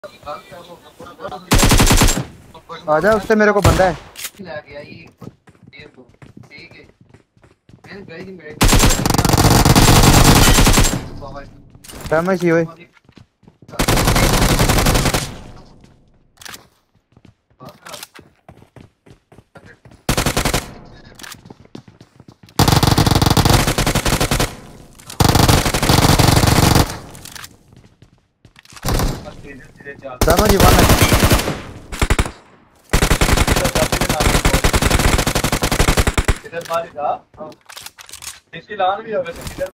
आजा, उससे मेरे को बंदा है। डैमेज ही हुए। डैमेज ही वन है। इधर मारी था। इसकी लान भी होगा।